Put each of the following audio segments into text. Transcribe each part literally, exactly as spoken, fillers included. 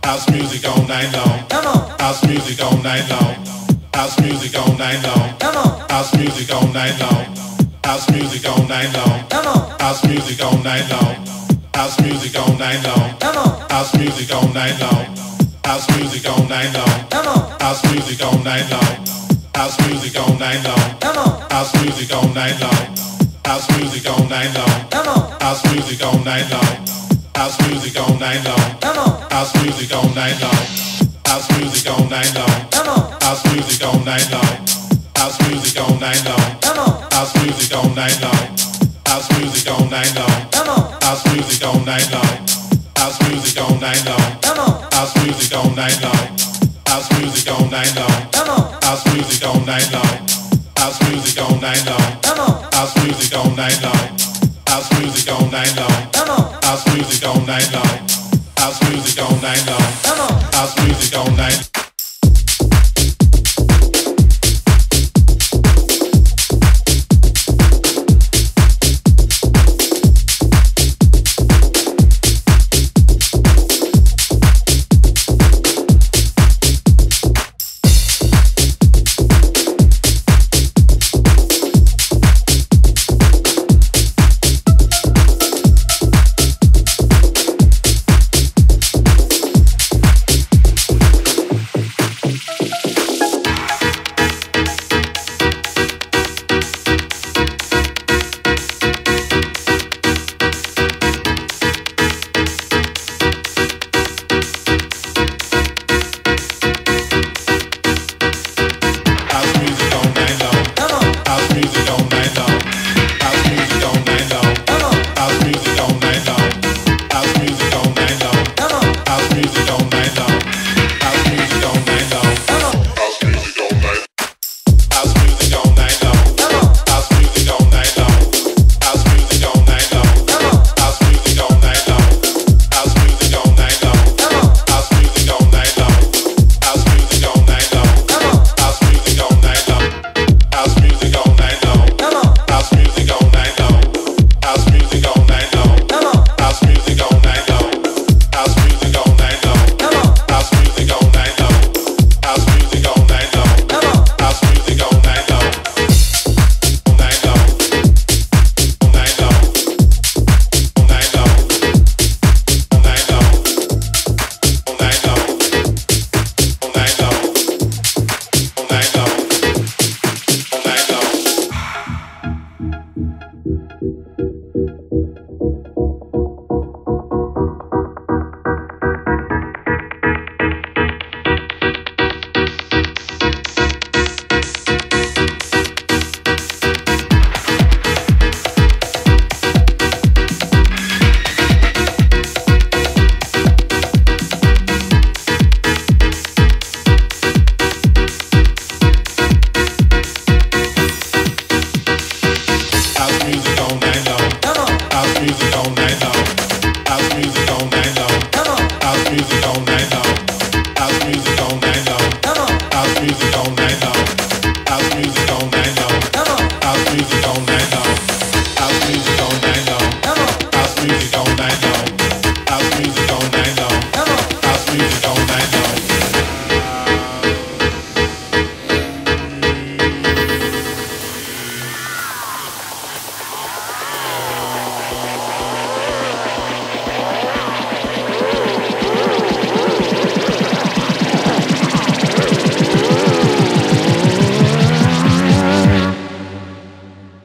House music all night long. Come on. House music all night long. House music all night long. Come on. House music all night long. House music all night long. Come on. House music all night long. House music all night long. Come on. House music all night long. House music all night long. Come on. House music all night long. House music all night long. Come on. House music all night long. House music all night long. Come on. House music all night long. House music all night long. Come on. House music all night long. House music all night long. Come on. House music all night long. House music all night long. Come on. House music all night long. House music all night long. Come on. House music all night long. House music all night long. Come on. House music all night long. House music all night long. Come on. House music all night long. House music all night long. Come on. House music all night long. House music all night long. Come on. House music all night long. House music all night long. Come on. House music all night.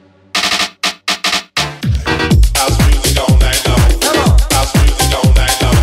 House music all night long.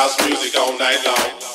house music all night long.